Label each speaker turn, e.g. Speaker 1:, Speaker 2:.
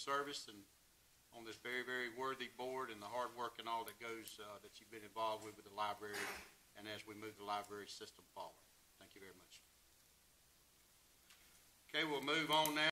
Speaker 1: service and on this very, very worthy board and the hard work and all that goes, that you've been involved with the library and as we move the library system forward. Thank you very much. Okay, we'll move on now.